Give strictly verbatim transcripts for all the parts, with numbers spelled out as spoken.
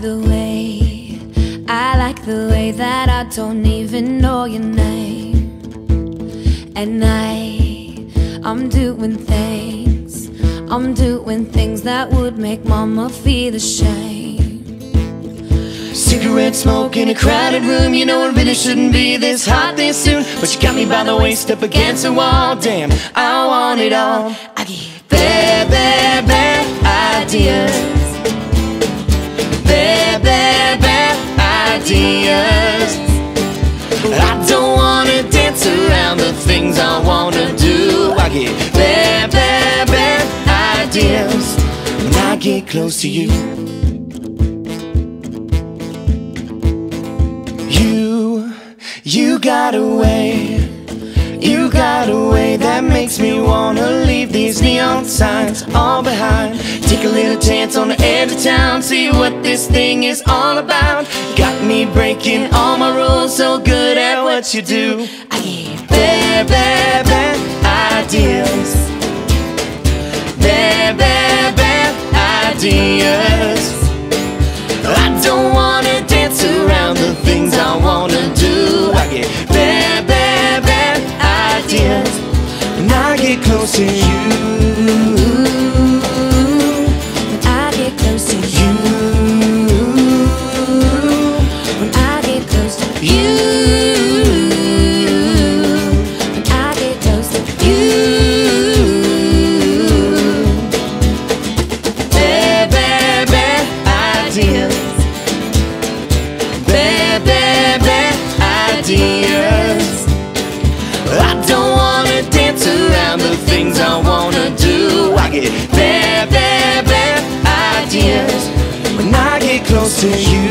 the way, I like the way that I don't even know your name. At night, I'm doing things, I'm doing things that would make mama feel ashamed. Cigarette smoke in a crowded room. You know it really shouldn't be this hot this soon, but you got me by the waist up against the wall. Damn, I want it all. I get bad, bad, bad ideas. Bad, bad, bad ideas. I don't wanna dance around the things I wanna do. I get bad, bad, bad ideas when I get close to you. You, you got a way, you got a way that makes me wanna leave these neon signs all behind. Take a little chance on the edge of town, see what this thing is all about. Got me breaking all my rules, so good at what you do. I get bad, bad, bad ideas. Bad, bad, bad ideas. I don't wanna dance around the things I wanna do. I get bad, bad, bad ideas when I get close to you. When I get close to you. When I get close to you. When I get close to you. Bad, bad, bad ideas. Bad, bad, bad ideas. I don't wanna dance around the things I wanna do. I get bad, bad, bad ideas when I get close to you.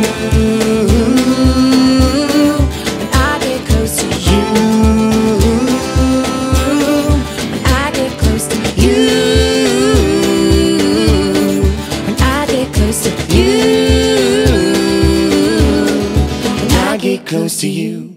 When I get close to you. When I get close to you. When I get close to you. When I get close to you.